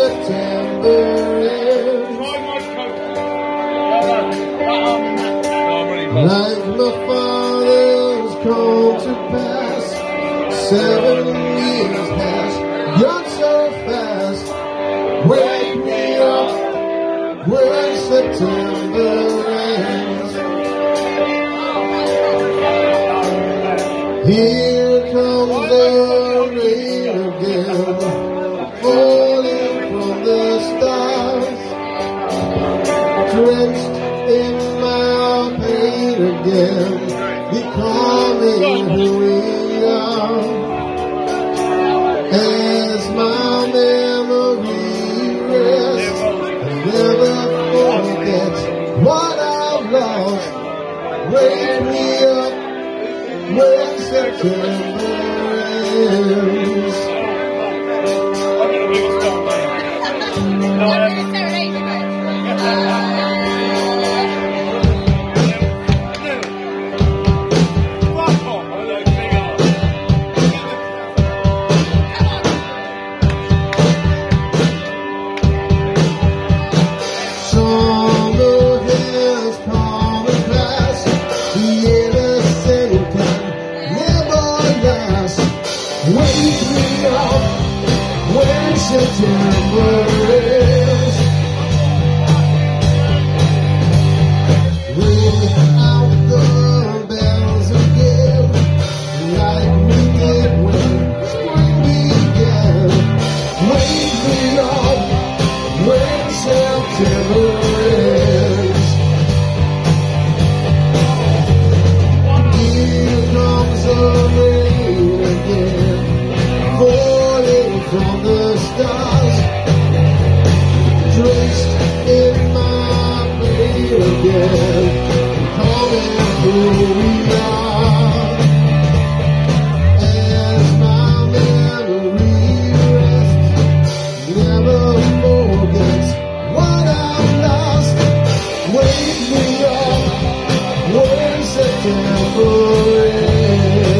September ends. Like my father's called to pass, 7 years past, gone so fast. Wake me up when September ends. Here comes the rain again, falling from the stars, drenched in my pain again, becoming who we are. As my memory rests, I never forget what I've lost. Wake me up when September ends. Wake me up when September ends. Ring out the bells again, like we did when spring began. Wake me up when September ends. Here comes the rain again, falling from the stars, drenched in my pain again, becoming who we are. As my memory rests, never forgets what I've lost. Wake me up when September ends.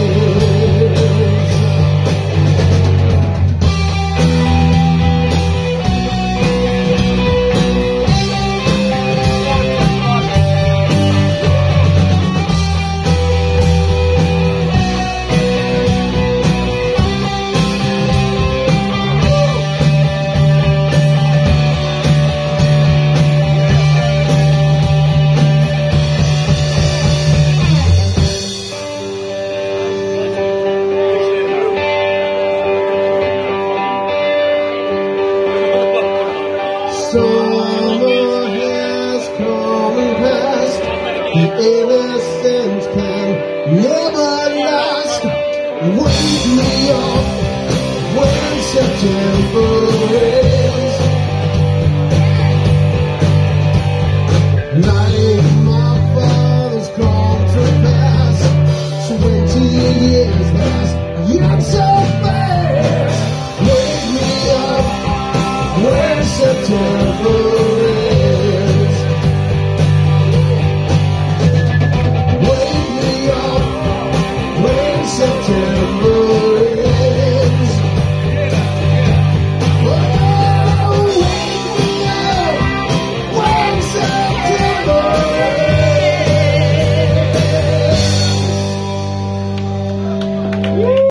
Summer has come and passed, the air